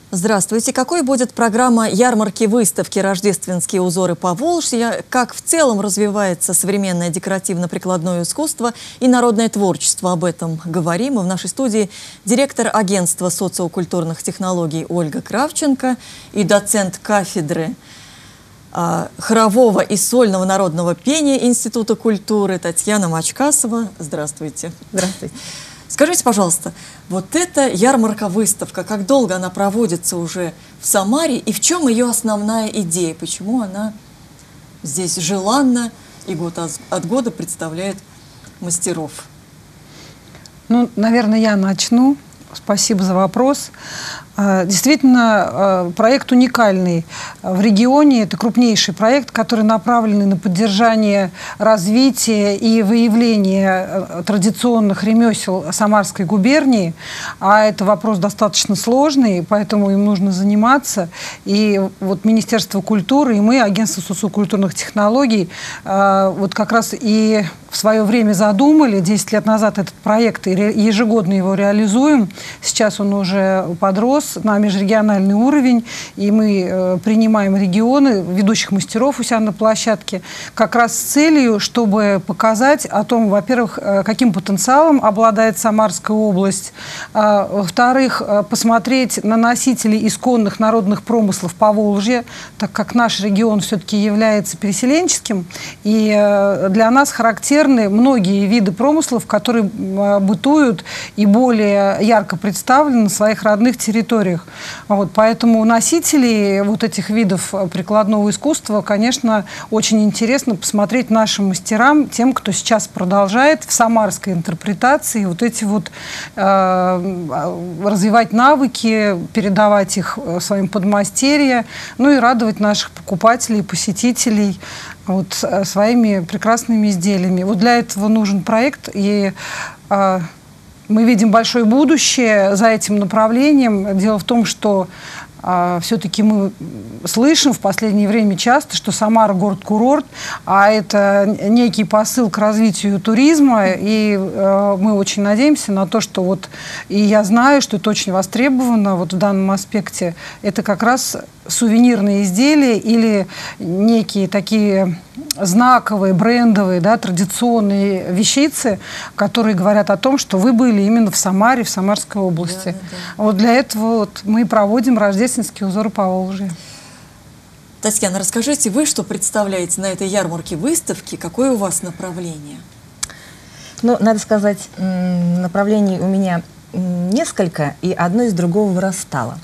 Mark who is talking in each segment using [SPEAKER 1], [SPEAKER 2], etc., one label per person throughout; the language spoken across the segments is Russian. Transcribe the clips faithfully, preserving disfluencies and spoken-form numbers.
[SPEAKER 1] Здравствуйте. Какой будет программа ярмарки-выставки «Рождественские узоры Поволжья», как в целом развивается современное декоративно-прикладное искусство и народное творчество? Об этом говорим. И в нашей студии директор агентства социокультурных технологий Ольга Кравченко и доцент кафедры а, хорового и сольного народного пения Института культуры Татьяна Мачкасова. Здравствуйте.
[SPEAKER 2] Здравствуйте.
[SPEAKER 1] Скажите, пожалуйста, вот эта ярмарка-выставка, как долго она проводится уже в Самаре и в чем ее основная идея? Почему она здесь желанна и год от года представляет мастеров?
[SPEAKER 2] Ну, наверное, я начну. Спасибо за вопрос. Действительно, проект уникальный в регионе. Это крупнейший проект, который направлен на поддержание, развитие и выявление традиционных ремесел Самарской губернии. А это вопрос достаточно сложный, поэтому им нужно заниматься. И вот Министерство культуры и мы, Агентство социокультурных технологий, вот как раз и в свое время задумали, десять лет назад этот проект, и ежегодно его реализуем. Сейчас он уже подрос на межрегиональный уровень, и мы э, принимаем регионы, ведущих мастеров у себя на площадке, как раз с целью, чтобы показать о том, во-первых, э, каким потенциалом обладает Самарская область, э, во-вторых, э, посмотреть на носителей исконных народных промыслов Поволжья, так как наш регион все-таки является переселенческим, и э, для нас характерны многие виды промыслов, которые э, бытуют и более ярко представлены на своих родных территориях. Вот, поэтому носителей вот этих видов прикладного искусства, конечно, очень интересно посмотреть нашим мастерам, тем, кто сейчас продолжает в самарской интерпретации вот эти вот э, развивать навыки, передавать их своим подмастерьям, ну и радовать наших покупателей, посетителей вот, своими прекрасными изделиями. Вот для этого нужен проект, и э, мы видим большое будущее за этим направлением. Дело в том, что а, все-таки мы слышим в последнее время часто, что Самара город-курорт, а это некий посыл к развитию туризма, и а, мы очень надеемся на то, что вот, и я знаю, что это очень востребовано вот в данном аспекте, это как раз сувенирные изделия или некие такие знаковые, брендовые, да, традиционные вещицы, которые говорят о том, что вы были именно в Самаре, в Самарской области. Да, да, да. Вот для этого вот мы проводим рождественские узоры Поволжья.
[SPEAKER 1] Татьяна, расскажите, вы что представляете на этой ярмарке выставки? Какое у вас направление?
[SPEAKER 3] Ну, надо сказать, направлений у меня несколько, и одно из другого вырастало.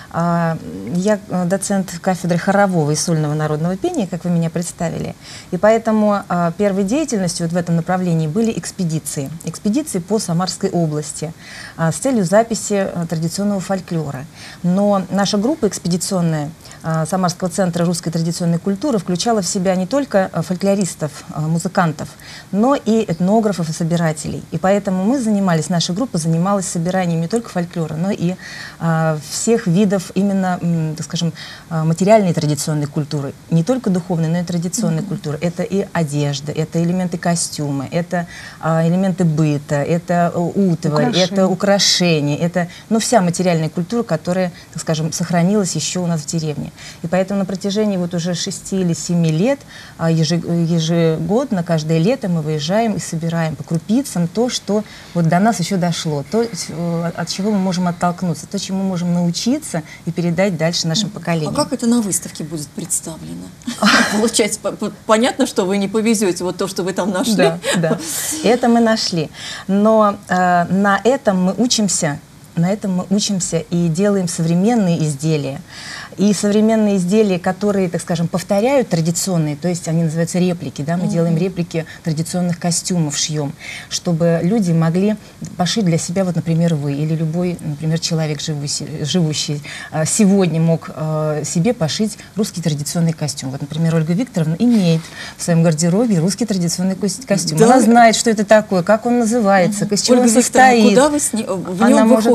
[SPEAKER 3] Я доцент кафедры хорового и сольного народного пения, как вы меня представили, и поэтому первой деятельностью вот в этом направлении были экспедиции. Экспедиции по Самарской области с целью записи традиционного фольклора. Но наша группа экспедиционная Самарского центра русской традиционной культуры включала в себя не только фольклористов, музыкантов, но и этнографов и собирателей. И поэтому мы занимались, наша группа занималась собиранием не только фольклора, но и всех видов именно, так скажем, материальной традиционной культуры, не только духовной, но и традиционной mm-hmm. культуры. Это и одежда, это элементы костюма, это а, элементы быта, это утварь, украшения. это украшения, это, ну, вся материальная культура, которая, так скажем, сохранилась еще у нас в деревне. И поэтому на протяжении вот уже шести или семи лет а, ежегодно, каждое лето мы выезжаем и собираем по крупицам то, что вот до нас еще дошло, то, от чего мы можем оттолкнуться, то, чему мы можем научиться и передать дальше нашим поколениям.
[SPEAKER 1] А как это на выставке будет представлено? Получается, понятно, что вы не повезете вот то, что вы там нашли.
[SPEAKER 3] Да, да. Это мы нашли. Но э, на этом мы учимся, на этом мы учимся и делаем современные изделия. И современные изделия, которые, так скажем, повторяют традиционные, то есть они называются реплики, да, мы mm-hmm. делаем реплики традиционных костюмов, шьем, чтобы люди могли пошить для себя, вот, например, вы или любой, например, человек, живущий, живущий сегодня мог э, себе пошить русский традиционный костюм. Вот, например, Ольга Викторовна имеет в своем гардеробе русский традиционный костюм. Да. Она знает, что это такое, как он называется, mm-hmm. из чего
[SPEAKER 1] Ольга
[SPEAKER 3] он состоит.
[SPEAKER 1] Куда вы с ней, в нем
[SPEAKER 3] Она
[SPEAKER 1] выходите?
[SPEAKER 3] может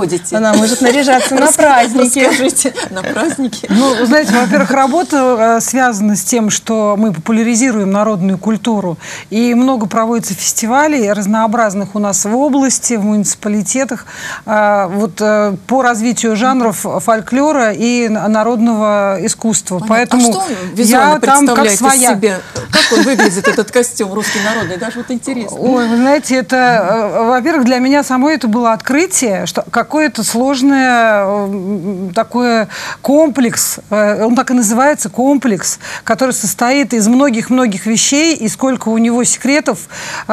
[SPEAKER 1] ходите?
[SPEAKER 3] Она может наряжаться на праздники.
[SPEAKER 1] Расскажите, на праздники.
[SPEAKER 2] Ну, вы знаете, во-первых, работа э, связана с тем, что мы популяризируем народную культуру. И много проводится фестивалей разнообразных у нас в области, в муниципалитетах, э, вот, э, по развитию жанров фольклора и народного искусства.
[SPEAKER 1] Понятно.
[SPEAKER 2] Поэтому
[SPEAKER 1] а что он визуально
[SPEAKER 2] я там как
[SPEAKER 1] представляет
[SPEAKER 2] своя.
[SPEAKER 1] из себя? Как он выглядит, этот костюм русский народный? Даже вот интересно.
[SPEAKER 2] Ой, вы знаете, это, э, во-первых, для меня самой это было открытие, что какое-то сложное э, такое комплекс, э, он так и называется, комплекс, который состоит из многих-многих вещей, и сколько у него секретов,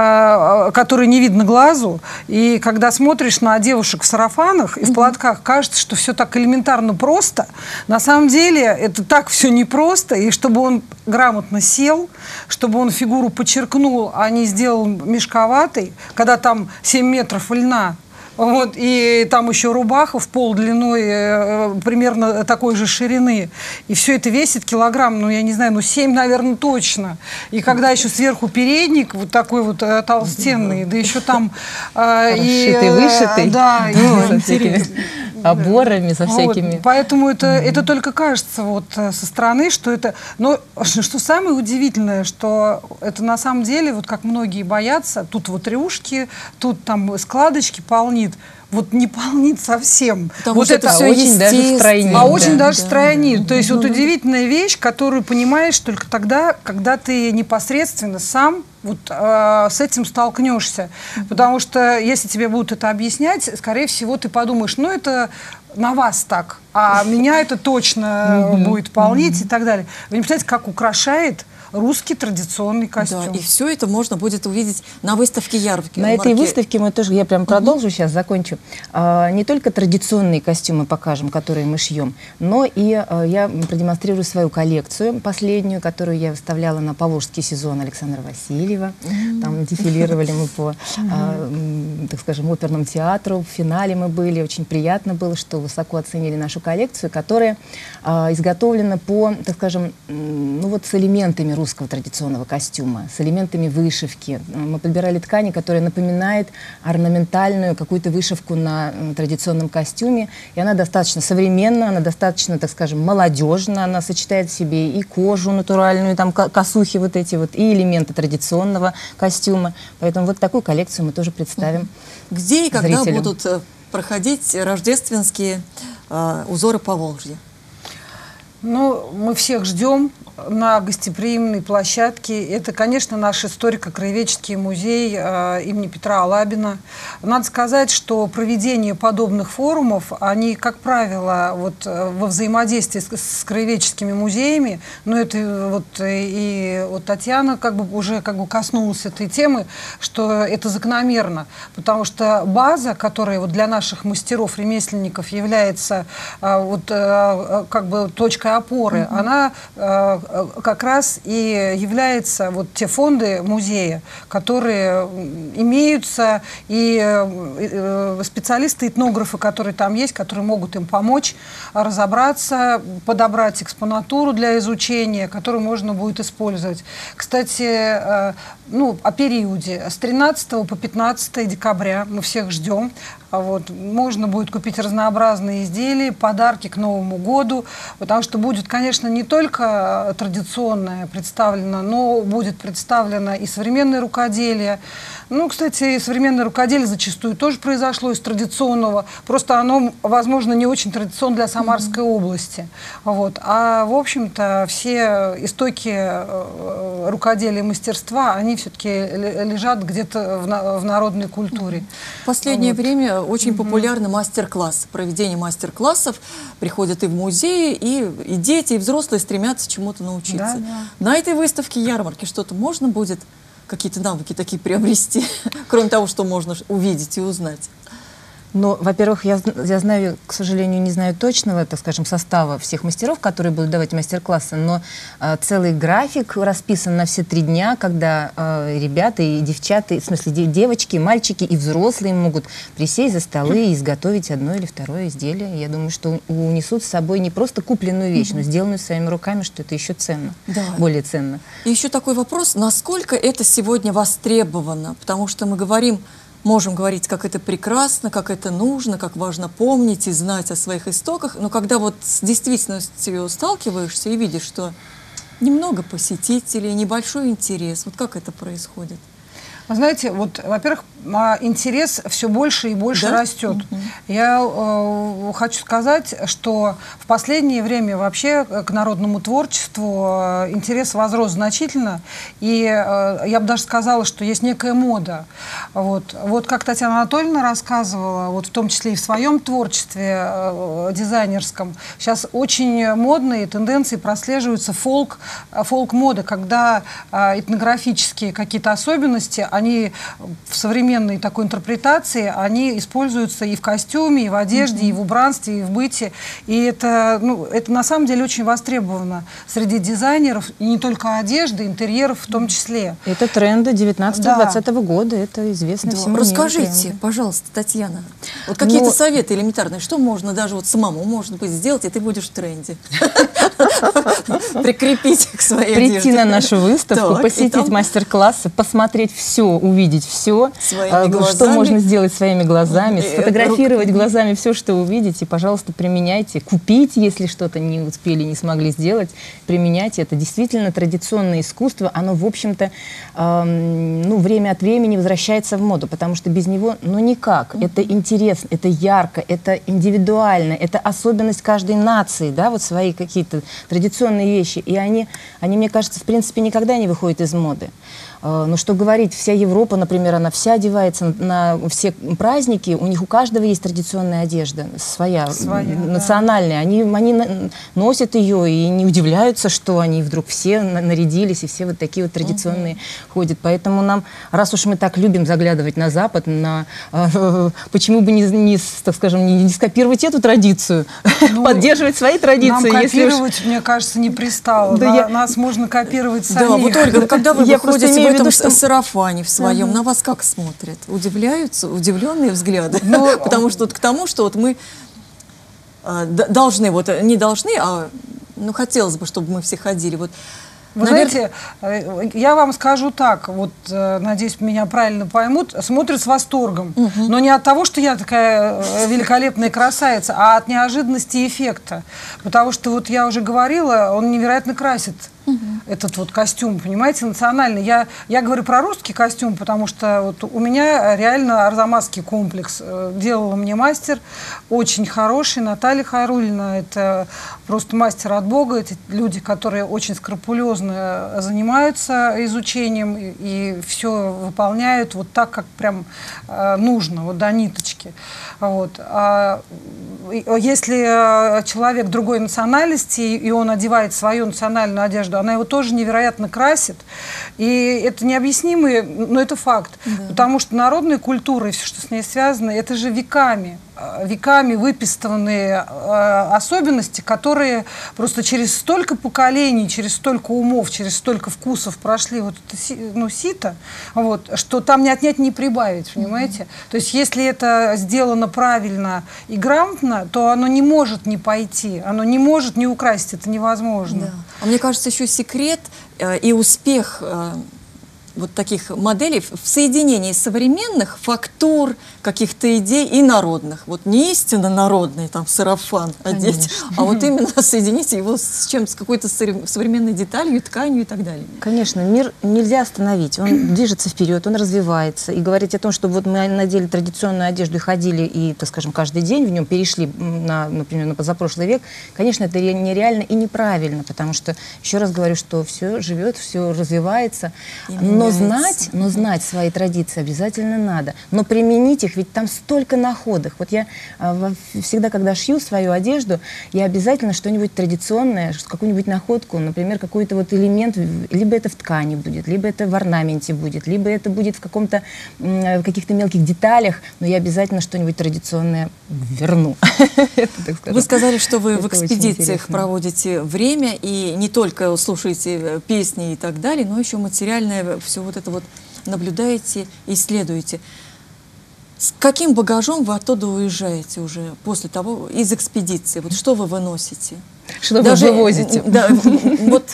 [SPEAKER 2] э, которые не видно глазу. И когда смотришь на девушек в сарафанах и в платках, кажется, что все так элементарно просто. На самом деле это так все непросто, и чтобы он грамотно сел, чтобы он фигуру подчеркнул, а не сделал мешковатой, когда там семь метров льна, вот, и там еще рубаха в пол длиной э, примерно такой же ширины. И все это весит килограмм, ну, я не знаю, ну, семь, наверное, точно. И когда еще сверху передник вот такой вот э, толстенный, да еще там... Э, и,
[SPEAKER 3] Расшитый, вышитый.
[SPEAKER 2] Э, да,
[SPEAKER 3] Ну,
[SPEAKER 2] и,
[SPEAKER 3] со всякими оборами, со всякими.
[SPEAKER 2] вот, поэтому это, это только кажется вот со стороны, что это... Но что самое удивительное, что это на самом деле, вот как многие боятся, тут вот рюшки, тут там складочки полнит. Вот не полнит совсем.
[SPEAKER 1] Потому
[SPEAKER 2] вот
[SPEAKER 1] что это все
[SPEAKER 3] очень даже стройнит.
[SPEAKER 2] А
[SPEAKER 3] Да.
[SPEAKER 2] очень даже
[SPEAKER 1] Да.
[SPEAKER 2] стройнит. То есть
[SPEAKER 1] Ну,
[SPEAKER 2] вот
[SPEAKER 1] ну.
[SPEAKER 2] удивительная вещь, которую понимаешь только тогда, когда ты непосредственно сам вот, э, с этим столкнешься. Потому что если тебе будут это объяснять, скорее всего, ты подумаешь, ну это на вас так, а меня это точно будет полнить и так далее. Вы не представляете, как украшает русский традиционный костюм.
[SPEAKER 1] Да, и все это можно будет увидеть на выставке ярмарки.
[SPEAKER 3] На этой выставке мы тоже, я прям продолжу сейчас, закончу. А, не только традиционные костюмы покажем, которые мы шьем, но и а, я продемонстрирую свою коллекцию, последнюю, которую я выставляла на Поволжский сезон Александра Васильева. Там дефилировали мы по, а, м, так скажем, оперному театру. В финале мы были. Очень приятно было, что высоко оценили нашу коллекцию, которая а, изготовлена по, так скажем, м, ну вот с элементами русского традиционного костюма, с элементами вышивки. Мы подбирали ткани, которые напоминают орнаментальную какую-то вышивку на м, традиционном костюме. И она достаточно современна, она достаточно, так скажем, молодежна. Она сочетает в себе и кожу натуральную, там ко- косухи вот эти вот, и элементы традиционного костюма. Поэтому вот такую коллекцию мы тоже представим.
[SPEAKER 1] Где и когда
[SPEAKER 3] зрителям.
[SPEAKER 1] будут э, проходить рождественские э, узоры Поволжья?
[SPEAKER 2] Ну, мы всех ждем на гостеприимной площадке. Это, конечно, наш историко-краеведческий музей э, имени Петра Алабина. Надо сказать, что проведение подобных форумов, они, как правило, вот, э, во взаимодействии с, с краеведческими музеями, но это э, вот и вот Татьяна как бы уже как бы коснулась этой темы, что это закономерно, потому что база, которая вот для наших мастеров, ремесленников является э, вот, э, как бы точкой опоры, mm-hmm. она э, как раз и является вот те фонды музея, которые имеются, и э, специалисты, этнографы, которые там есть, которые могут им помочь разобраться, подобрать экспонатуру для изучения, которую можно будет использовать. Кстати, э, ну, о периоде с тринадцатого по пятнадцатое декабря мы всех ждем. Вот. Можно будет купить разнообразные изделия, подарки к Новому году, потому что будет, конечно, не только традиционное представлено, но будет представлено и современное рукоделие. Ну, кстати, современное рукоделие зачастую тоже произошло из традиционного, просто оно, возможно, не очень традиционно для Самарской mm-hmm. области. Вот. А, в общем-то, все истоки рукоделия и мастерства, они все-таки лежат где-то в, на в народной культуре.
[SPEAKER 1] В последнее
[SPEAKER 2] вот.
[SPEAKER 1] время очень
[SPEAKER 2] Mm-hmm.
[SPEAKER 1] популярны мастер-классы. Проведение мастер-классов приходят и в музеи, и, и дети, и взрослые стремятся чему-то научиться.
[SPEAKER 2] Да, да.
[SPEAKER 1] На этой выставке ярмарки что-то можно будет, какие-то навыки такие приобрести, кроме того, что можно увидеть и узнать?
[SPEAKER 3] Ну, во-первых, я, я знаю, к сожалению, не знаю точного, так скажем, состава всех мастеров, которые будут давать мастер-классы, но э, целый график расписан на все три дня, когда э, ребята и девчата, в смысле де девочки, мальчики и взрослые могут присесть за столы и изготовить одно или второе изделие. Я думаю, что унесут с собой не просто купленную вещь, но сделанную своими руками, что это еще ценно,
[SPEAKER 1] Да.
[SPEAKER 3] более ценно.
[SPEAKER 1] И еще такой вопрос, насколько это сегодня востребовано? Потому что мы говорим, можем говорить, как это прекрасно, как это нужно, как важно помнить и знать о своих истоках, но когда вот с действительностью сталкиваешься и видишь, что немного посетителей, небольшой интерес, вот как это происходит?
[SPEAKER 2] Вы знаете, вот, во-первых, интерес все больше и больше да? растет. Угу. Я э, хочу сказать, что в последнее время вообще к народному творчеству интерес возрос значительно. И э, я бы даже сказала, что есть некая мода. Вот, вот как Татьяна Анатольевна рассказывала, вот в том числе и в своем творчестве э, дизайнерском, сейчас очень модные тенденции прослеживаются фолк, фолк-мода, когда э, этнографические какие-то особенности, они в современной такой интерпретации, они используются и в костюме, и в одежде, mm-hmm. и в убранстве, и в быте. И это, ну, это на самом деле очень востребовано среди дизайнеров, и не только одежды, интерьеров в том числе.
[SPEAKER 3] Это тренды девятнадцатого-двадцатого да. года, это известно да. всему
[SPEAKER 1] Расскажите,
[SPEAKER 3] миру,
[SPEAKER 1] пожалуйста, Татьяна, вот какие-то
[SPEAKER 3] Но...
[SPEAKER 1] советы элементарные, что можно даже вот самому, может быть, сделать, и ты будешь в тренде? Прикрепить к своей одежде.
[SPEAKER 3] Прийти на нашу выставку, посетить мастер-классы, посмотреть все, увидеть все, что можно сделать своими глазами, сфотографировать глазами все, что увидите, пожалуйста, применяйте, купите, если что-то не успели, не смогли сделать, применяйте. Это действительно традиционное искусство, оно, в общем-то, эм, ну, время от времени возвращается в моду, потому что без него, ну, никак. Это интересно, это ярко, это индивидуально, это особенность каждой нации, да, вот свои какие-то традиционные вещи, и они, они, мне кажется, в принципе, никогда не выходят из моды. Но что говорить, вся Европа, например, она вся одевается на все праздники, у них у каждого есть традиционная одежда, своя, своя национальная. Да. Они, они носят ее и не удивляются, что они вдруг все нарядились, и все вот такие вот традиционные uh-huh. ходят. Поэтому нам, раз уж мы так любим заглядывать на Запад, на, э, почему бы не, не, так скажем, не, не скопировать эту традицию, ну, поддерживать свои традиции.
[SPEAKER 2] Нам копировать, уж... мне кажется, не пристало. Да, на, я... Нас можно копировать самих. Да,
[SPEAKER 1] вот, Ольга, когда вы выходите в этом что... сарафане в своем, uh-huh. на вас как смотрят? Удивляются, удивленные взгляды? Ну, потому что вот к тому, что вот мы э, должны, вот не должны, а ну, хотелось бы, чтобы мы все ходили. Вот,
[SPEAKER 2] вы Навер... знаете, я вам скажу так, вот, надеюсь, меня правильно поймут, смотрят с восторгом, угу. но не от того, что я такая великолепная красавица, а от неожиданности эффекта. Потому что, вот я уже говорила, он невероятно красит. Угу. Этот вот костюм, понимаете, национальный. Я, я говорю про русский костюм, потому что вот у меня реально арзамасский комплекс. Делала мне мастер, очень хороший, Наталья Хайруллина. Это просто мастер от Бога. Это люди, которые очень скрупулезно занимаются изучением и, и все выполняют вот так, как прям э, нужно, вот до ниточки. Вот. А если человек другой национальности, и он одевает свою национальную одежду, она его тоже невероятно красит. И это необъяснимый, но это факт. Да. Потому что народная культура и все, что с ней связано, это же веками, веками выпистыванные особенности, которые просто через столько поколений, через столько умов, через столько вкусов прошли вот это, ну, сито, вот, что там не отнять, не прибавить, понимаете? Mm-hmm. То есть если это сделано правильно и грамотно, то оно не может не пойти, оно не может не украсить, это невозможно.
[SPEAKER 1] Да. А мне кажется, еще секрет э, и успех э, вот таких моделей в соединении современных фактур, каких-то идей и народных. Вот не истинно народный там сарафан одеть, а вот именно соединить его с чем, с какой-то современной деталью, тканью и так далее.
[SPEAKER 3] Конечно, мир нельзя остановить, он движется вперед, он развивается. И говорить о том, что вот мы надели традиционную одежду и ходили, и, так скажем, каждый день в нем перешли, на, например, на позапрошлый век, конечно, это нереально и неправильно, потому что, еще раз говорю, что все живет, все развивается. Но знать, но знать свои традиции обязательно надо. Но применить их, ведь там столько находок. Вот я а, всегда, когда шью свою одежду, я обязательно что-нибудь традиционное, какую-нибудь находку, например, какой-то вот элемент, либо это в ткани будет, либо это в орнаменте будет, либо это будет в каком-то, в каких-то мелких деталях, но я обязательно что-нибудь традиционное верну.
[SPEAKER 1] Вы сказали, что вы в экспедициях проводите время и не только слушаете песни и так далее, но еще материальное, все вот это вот наблюдаете, исследуете. С каким багажом вы оттуда уезжаете уже после того, из экспедиции? Вот что вы выносите?
[SPEAKER 3] Что Даже, вы вывозите?
[SPEAKER 1] Да, вот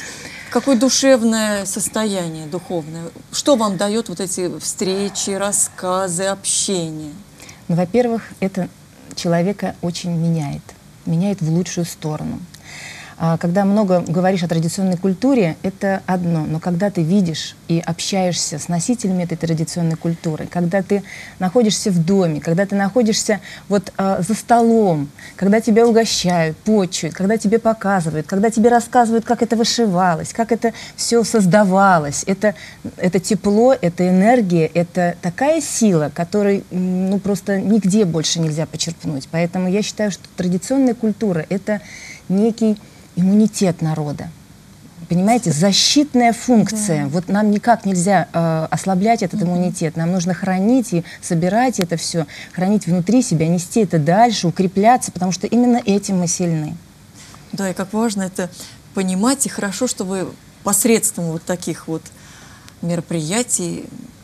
[SPEAKER 1] Какое душевное состояние, духовное? Что вам дает вот эти встречи, рассказы, общение?
[SPEAKER 3] Ну, во-первых, это человека очень меняет, меняет в лучшую сторону. А когда много говоришь о традиционной культуре, это одно, но когда ты видишь и общаешься с носителями этой традиционной культуры, когда ты находишься в доме, когда ты находишься вот а, за столом, когда тебя угощают, почуют, когда тебе показывают, когда тебе рассказывают, как это вышивалось, как это все создавалось, это, это тепло, это энергия, это такая сила, которой ну, просто нигде больше нельзя почерпнуть. Поэтому я считаю, что традиционная культура — это некий иммунитет народа. Понимаете, защитная функция. Да. Вот нам никак нельзя э, ослаблять этот иммунитет. Нам нужно хранить и собирать это все, хранить внутри себя, нести это дальше, укрепляться, потому что именно этим мы сильны.
[SPEAKER 1] Да, и как важно это понимать, и хорошо, что вы посредством вот таких вот мероприятий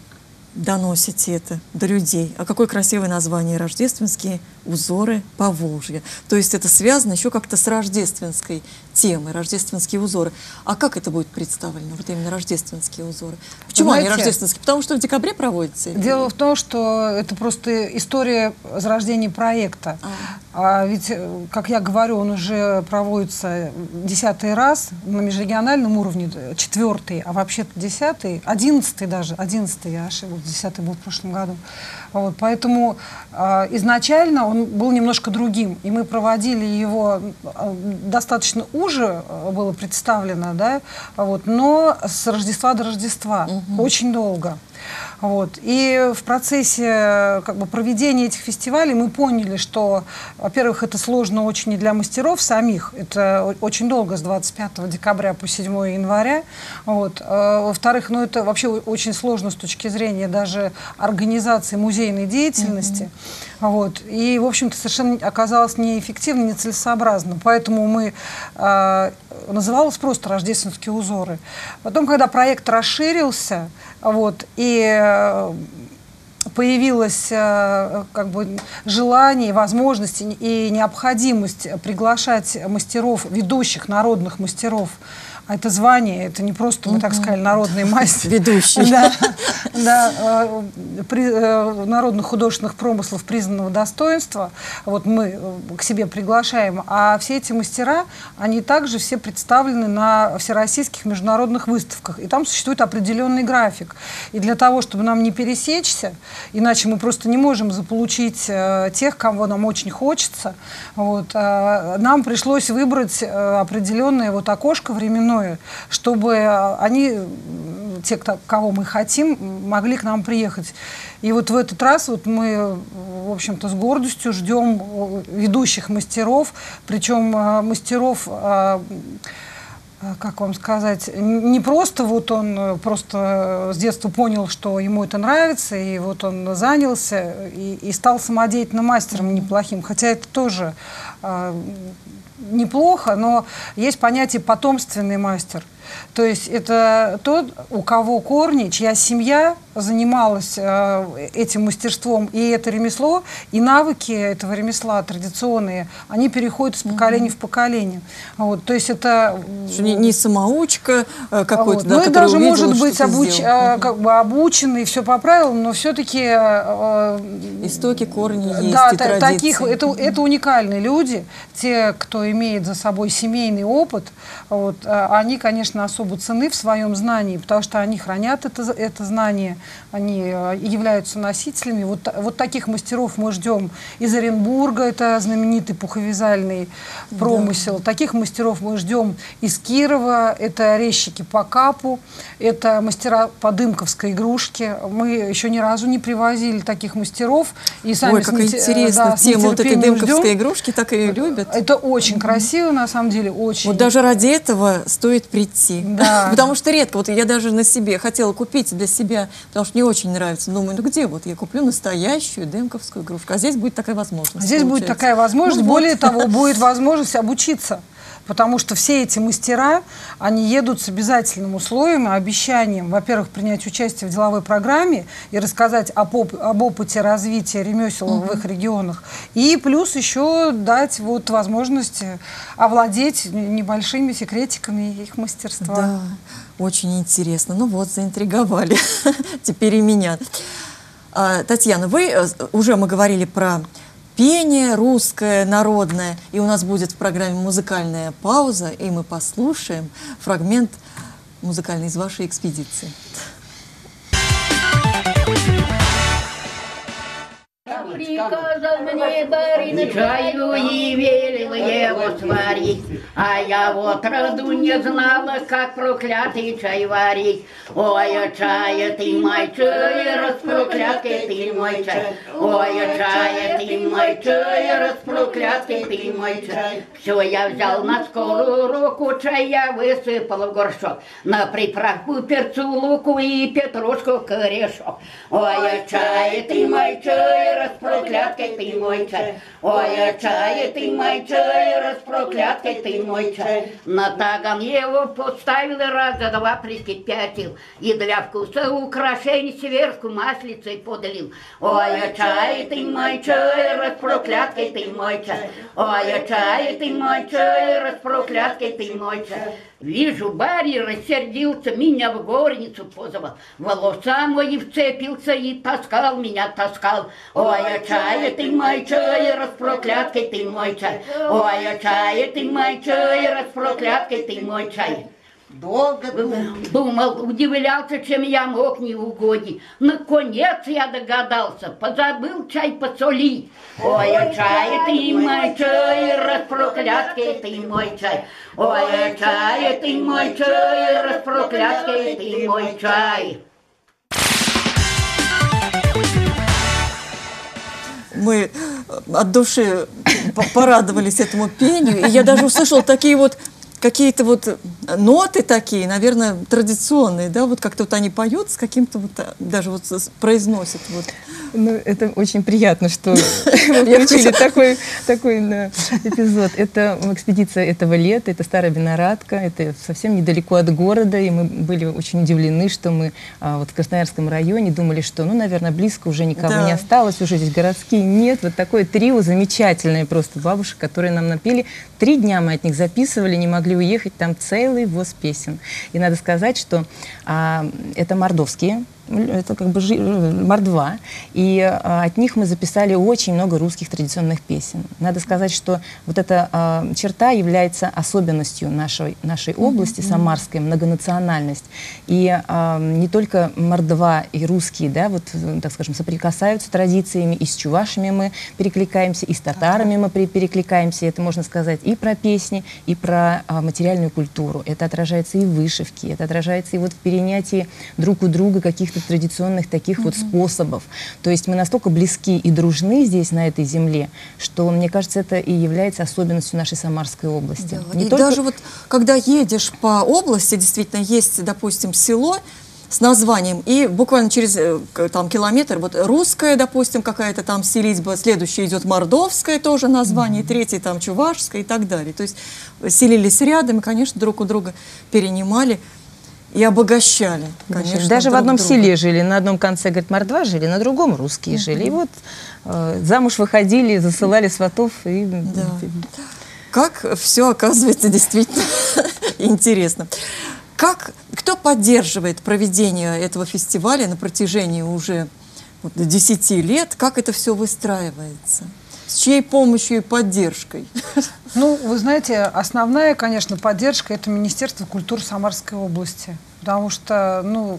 [SPEAKER 1] доносите это до людей. А какое красивое название — рождественские узоры Поволжья. То есть это связано еще как-то с рождественской темой, рождественские узоры. А как это будет представлено, вот именно рождественские узоры? Почему
[SPEAKER 2] Знаете,
[SPEAKER 1] они рождественские? Потому что в декабре проводится?
[SPEAKER 2] Дело в том, что это просто история зарождения проекта. А. А ведь, как я говорю, он уже проводится десятый раз на межрегиональном уровне, четвертый, а вообще-то десятый, одиннадцатый даже, одиннадцатый, я ошиблась, десятый был в прошлом году. Вот, поэтому а, изначально он был немножко другим, и мы проводили его достаточно уже было представлено, да, вот, но с Рождества до Рождества, угу. очень долго. Вот. И в процессе как бы, проведения этих фестивалей мы поняли, что, во-первых, это сложно очень и для мастеров самих, это очень долго, с двадцать пятого декабря по седьмое января. Вот. А, во-вторых, ну, это вообще очень сложно с точки зрения даже организации музейной деятельности. Mm-hmm. Вот. И, в общем-то, совершенно оказалось неэффективно, нецелесообразно. Поэтому мы а, называлось просто «Рождественские узоры». Потом, когда проект расширился, вот, и появилось как бы желание, возможность и необходимость приглашать мастеров, ведущих народных мастеров. А это звание, это не просто, мы так сказали, народный мастер.
[SPEAKER 1] Ведущий.
[SPEAKER 2] Да, да, при, народных художественных промыслов признанного достоинства. Вот мы к себе приглашаем. А все эти мастера, они также все представлены на всероссийских международных выставках. И там существует определенный график. И для того, чтобы нам не пересечься, иначе мы просто не можем заполучить тех, кого нам очень хочется, вот, нам пришлось выбрать определенное вот окошко временное, чтобы они, те, кого мы хотим, могли к нам приехать. И вот в этот раз вот мы, в общем-то, с гордостью ждем ведущих мастеров, причем мастеров, как вам сказать, не просто вот он просто с детства понял, что ему это нравится, и вот он занялся и, и стал самодеятельным мастером неплохим, хотя это тоже неплохо, но есть понятие «потомственный мастер». То есть это тот, у кого корни, чья семья занималась э, этим мастерством, и это ремесло, и навыки этого ремесла традиционные, они переходят из поколения mm-hmm. в поколение. Вот, то есть это...
[SPEAKER 1] Не, не самоучка какой-то,
[SPEAKER 2] вот.
[SPEAKER 1] да,
[SPEAKER 2] ну,
[SPEAKER 1] который
[SPEAKER 2] даже
[SPEAKER 1] увидел,
[SPEAKER 2] может быть обуч,
[SPEAKER 1] э,
[SPEAKER 2] как бы обученный, все по правилам, но все-таки... Э,
[SPEAKER 1] истоки, корни есть,
[SPEAKER 2] да,
[SPEAKER 1] и
[SPEAKER 2] та, таких, это,
[SPEAKER 1] mm-hmm.
[SPEAKER 2] это уникальные люди, те, кто имеет за собой семейный опыт, вот, они, конечно, особо ценны в своем знании, потому что они хранят это, это знание, они являются носителями. Вот, вот таких мастеров мы ждем из Оренбурга, это знаменитый пуховязальный промысел. Да. Таких мастеров мы ждем из Кирова, это резчики по капу, это мастера по дымковской игрушке. Мы еще ни разу не привозили таких мастеров. И сами
[SPEAKER 1] Ой, как интересно,
[SPEAKER 2] да,
[SPEAKER 1] тема вот этой дымковской
[SPEAKER 2] ждем.
[SPEAKER 1] игрушки так и любят.
[SPEAKER 2] Это очень mm-hmm. красиво, на самом деле, очень.
[SPEAKER 1] Вот даже ради этого стоит прийти.
[SPEAKER 2] Да.
[SPEAKER 1] Потому что редко, вот я даже на себе хотела купить для себя, потому что мне очень нравится. Думаю, ну где вот я куплю настоящую дымковскую игрушку? А здесь будет такая возможность.
[SPEAKER 2] Здесь
[SPEAKER 1] получается.
[SPEAKER 2] будет такая возможность.
[SPEAKER 1] Ну,
[SPEAKER 2] более
[SPEAKER 1] вот.
[SPEAKER 2] того, будет возможность обучиться. потому что все эти мастера, они едут с обязательным условием и обещанием, во-первых, принять участие в деловой программе и рассказать об, оп об опыте развития ремесел угу. в их регионах, и плюс еще дать вот возможность овладеть небольшими секретиками их мастерства.
[SPEAKER 1] Да, очень интересно. Ну вот, заинтриговали теперь и меня. Татьяна, вы, уже мы говорили про пение русское, народное, и у нас будет в программе музыкальная пауза, и мы послушаем фрагмент музыкальный из вашей экспедиции.
[SPEAKER 4] Приказал мне барин чаю и велел его сварить, а я вот роду не знала, как проклятый чай варить. Ой, чай, ты мой чай, распроклятый ты мой чай. Ой, чай, ты мой чай, распроклятый ты мой чай. Все я взял на скорую руку, чай я высыпал в горшок, на приправку перцу, луку и петрушку корешок. Ой, чай, ты мой чай, распрокляткой ты мой чай. Ой, чай, ты мой чай, распрокляткой ты мой чай. На таган его поставил, раза два прикипятил, и для вкуса украшений сверху маслицей подалил. Ой, чай, ты мой чай, распрокляткой ты мой чай. Ой, чай, ты мой чай, распрокляткой ты мой чай. Вижу, барин рассердился, меня в горницу позвал, волоса мои вцепился и таскал меня, таскал. Ой, чай, ты мой чай, распрокляткой ты мой чай. Ой, чай, ты мой чай, распрокляткой ты мой чай. Долго думал. Думал, удивлялся, чем я мог не угодить. Наконец я догадался, позабыл чай посолить. Ой, чай, ты мой чай, распрокляткой ты мой чай. Ой, чай, ты мой чай, распрокляткой ты мой чай.
[SPEAKER 1] Мы от души порадовались этому пению, и я даже услышала такие вот какие-то вот ноты такие, наверное, традиционные, да, вот как-то вот они поют с каким-то вот, даже вот произносят вот.
[SPEAKER 3] Ну, это очень приятно, что вы получили такой, такой да, эпизод. Это экспедиция этого лета, это Старая Винорадка, это совсем недалеко от города, и мы были очень удивлены, что мы а, вот в Красноярском районе думали, что, ну, наверное, близко уже никого да. не осталось, уже здесь городские. Нет, вот такое трио замечательное просто бабушек, которые нам напели. Три дня мы от них записывали, не могли уехать, там целый воз песен. И надо сказать, что а, это мордовские, это как бы жи, мордва, и а, от них мы записали очень много русских традиционных песен. Надо сказать, что вот эта а, черта является особенностью нашей, нашей области, mm-hmm. самарской, многонациональность. И а, не только мордва и русские, да, вот, так скажем, соприкасаются традициями, и с чувашами мы перекликаемся, и с татарами мы перекликаемся, это можно сказать и про песни, и про а, материальную культуру. Это отражается и в вышивке, это отражается и вот в перенятии друг у друга каких-то традиционных таких mm-hmm. вот способов. То есть мы настолько близки и дружны здесь, на этой земле, что, мне кажется, это и является особенностью нашей Самарской области.
[SPEAKER 1] Да. И только... даже вот, когда едешь по области, действительно, есть, допустим, село с названием, и буквально через там, километр, вот русская, допустим, какая-то там селитьба, следующая идет мордовская тоже название, mm-hmm. третья там чувашская и так далее. То есть селились рядом и, конечно, друг у друга перенимали и обогащали, конечно.
[SPEAKER 3] Даже в одном
[SPEAKER 1] друга.
[SPEAKER 3] селе жили, на одном конце, говорит, мордва жили, на другом русские mm-hmm. жили. И вот э, замуж выходили, засылали сватов. И...
[SPEAKER 1] Да. Как все оказывается действительно интересно. Как, кто поддерживает проведение этого фестиваля на протяжении уже вот, десяти лет? Как это все выстраивается? С чьей помощью и поддержкой?
[SPEAKER 2] Ну, вы знаете, основная, конечно, поддержка – это Министерство культуры Самарской области. Потому что, ну,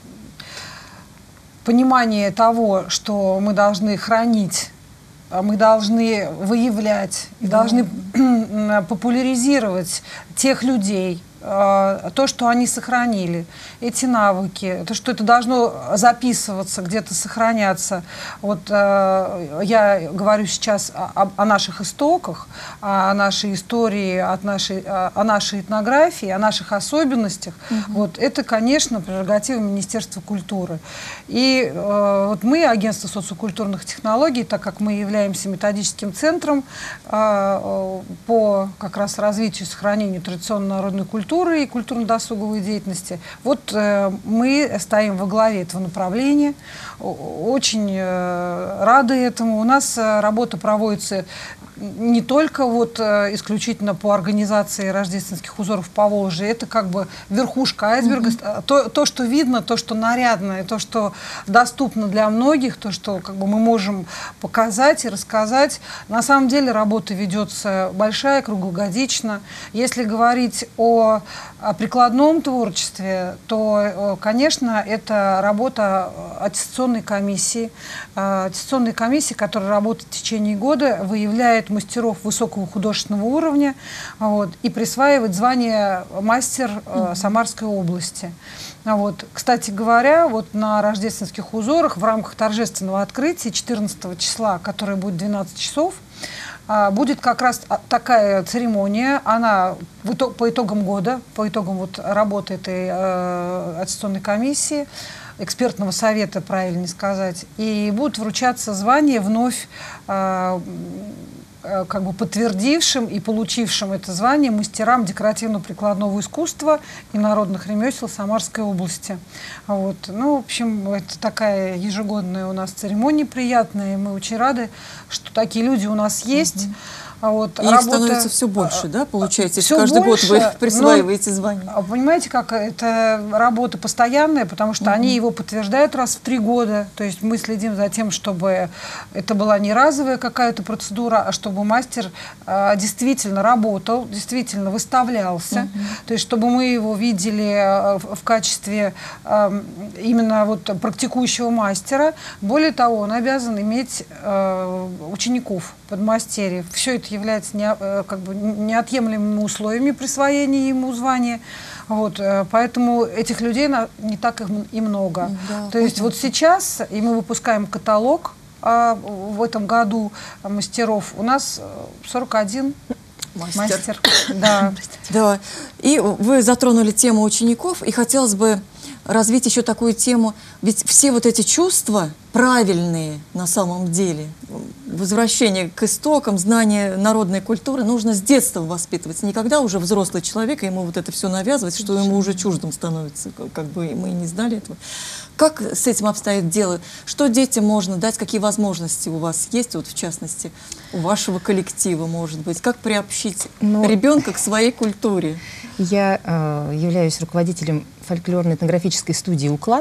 [SPEAKER 2] понимание того, что мы должны хранить, мы должны выявлять, и да. должны популяризировать тех людей, э, то, что они сохранили, эти навыки, то, что это должно записываться, где-то сохраняться. Вот э, я говорю сейчас о, о наших истоках, о нашей истории, от нашей, о нашей этнографии, о наших особенностях. Mm-hmm. Вот это, конечно, прерогатива Министерства культуры. И э, вот мы, Агентство социокультурных технологий, так как мы являемся методическим центром э, по как раз развитию и сохранению традиционной народной культуры и культурно-досуговой деятельности, вот э, мы стоим во главе этого направления. Очень э, рады этому. У нас э, работа проводится не только вот э, исключительно по организации рождественских узоров Поволжья, это как бы верхушка айсберга, mm-hmm. то, то, что видно, то, что нарядно, то, что доступно для многих, то, что как бы мы можем показать и рассказать. На самом деле работа ведется большая, круглогодично. Если говорить о, о прикладном творчестве, то, конечно, это работа аттестационной комиссии. Аттестационной комиссии, которая работает в течение года, выявляет мастеров высокого художественного уровня, вот, и присваивает звание мастер э, Самарской области. Вот. Кстати говоря, вот на рождественских узорах в рамках торжественного открытия четырнадцатого числа, которое будет двенадцать часов, э, будет как раз такая церемония. Она в итог, по итогам года, по итогам вот работы этой э, аттестационной комиссии, экспертного совета, правильно сказать, и будут вручаться звания вновь э, как бы подтвердившим и получившим это звание мастерам декоративно-прикладного искусства и народных ремесел Самарской области. Вот. Ну, в общем, это такая ежегодная у нас церемония приятная, и мы очень рады, что такие люди у нас есть. А вот
[SPEAKER 1] и их
[SPEAKER 2] работа...
[SPEAKER 1] становится все больше, да, получается?
[SPEAKER 2] Все
[SPEAKER 1] каждый
[SPEAKER 2] больше,
[SPEAKER 1] год вы присваиваете
[SPEAKER 2] но,
[SPEAKER 1] звание.
[SPEAKER 2] Понимаете, как это работа постоянная, потому что mm-hmm. они его подтверждают раз в три года. То есть мы следим за тем, чтобы это была не разовая какая-то процедура, а чтобы мастер а, действительно работал, действительно выставлялся. Mm-hmm. То есть чтобы мы его видели а, в, в качестве а, именно вот практикующего мастера. Более того, он обязан иметь а, учеников, подмастерьев. Все это является не, как бы неотъемлемыми условиями присвоения ему звания. Вот, поэтому этих людей не так и много. Да, То есть вот сейчас, и мы выпускаем каталог а, в этом году мастеров, у нас сорок один мастер. мастер. Да.
[SPEAKER 1] Да. И вы затронули тему учеников, и хотелось бы развить еще такую тему. Ведь все вот эти чувства правильные на самом деле, возвращение к истокам, знание народной культуры нужно с детства воспитывать. Никогда уже взрослый человек, ему вот это все навязывать, что ему уже чуждым становится, как бы мы и не знали этого. Как с этим обстоит дело? Что детям можно дать? Какие возможности у вас есть, вот в частности, у вашего коллектива, может быть? Как приобщить Но... ребенка к своей культуре?
[SPEAKER 3] Я э, являюсь руководителем фольклорной этнографической студии «Уклад».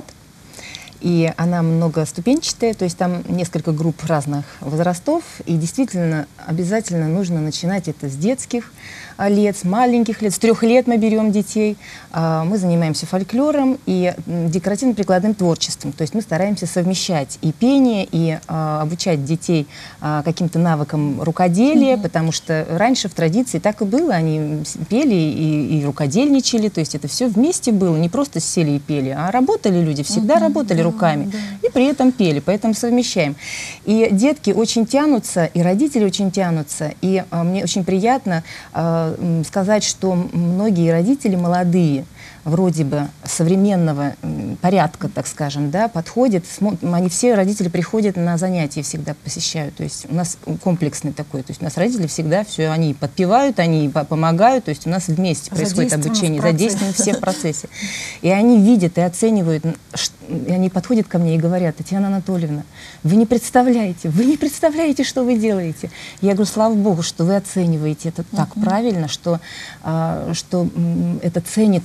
[SPEAKER 3] И она многоступенчатая, то есть там несколько групп разных возрастов. И действительно, обязательно нужно начинать это с детских лет, с маленьких лет, с трех лет мы берем детей. Мы занимаемся фольклором и декоративно-прикладным творчеством. То есть мы стараемся совмещать и пение, и обучать детей каким-то навыкам рукоделия, mm-hmm. потому что раньше в традиции так и было. Они пели и, и рукодельничали, то есть это все вместе было, не просто сели и пели, а работали люди, всегда mm-hmm. работали руками да. и при этом пели, поэтому совмещаем. И детки очень тянутся, и родители очень тянутся, и а, мне очень приятно а, сказать, что многие родители молодые, вроде бы современного порядка, так скажем, да, подходят, они все родители приходят на занятия, всегда посещают, то есть у нас комплексный такой, то есть у нас родители всегда все, они подпевают, они помогают, то есть у нас вместе происходит обучение, задействованы все в процессе. И они видят и оценивают, и они подходят ко мне и говорят: Татьяна Анатольевна, вы не представляете, вы не представляете, что вы делаете. Я говорю: слава Богу, что вы оцениваете это так правильно, что, что это ценится сегодня.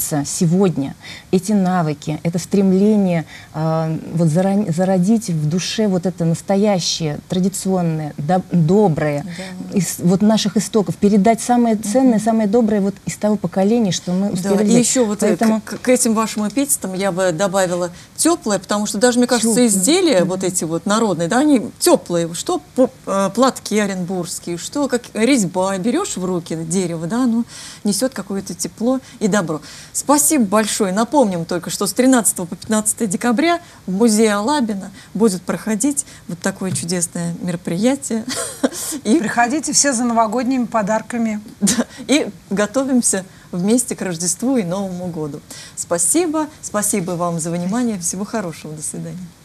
[SPEAKER 3] сегодня эти навыки, это стремление э, вот зара- зародить в душе вот это настоящее, традиционное, до- доброе,
[SPEAKER 1] Да.
[SPEAKER 3] из вот наших истоков, передать самое ценное, mm-hmm. самое доброе вот из того поколения, что мы успели
[SPEAKER 1] Да,
[SPEAKER 3] взять.
[SPEAKER 1] и еще вот
[SPEAKER 3] Поэтому...
[SPEAKER 1] к, к этим вашим эпитетам я бы добавила теплое, потому что даже, мне кажется,
[SPEAKER 3] Теплое.
[SPEAKER 1] изделия
[SPEAKER 3] Mm-hmm.
[SPEAKER 1] вот эти вот народные, да, они теплые, что по- э, платки оренбургские, что как резьба, берешь в руки дерево, да, оно несет какое-то тепло и добро. Спасибо большое. Напомним только, что с тринадцатого по пятнадцатое декабря в музее Алабина будет проходить вот такое чудесное мероприятие. И,
[SPEAKER 2] Приходите все за новогодними подарками.
[SPEAKER 1] да, и готовимся вместе к Рождеству и Новому году. Спасибо. Спасибо вам за внимание. Всего хорошего. До свидания.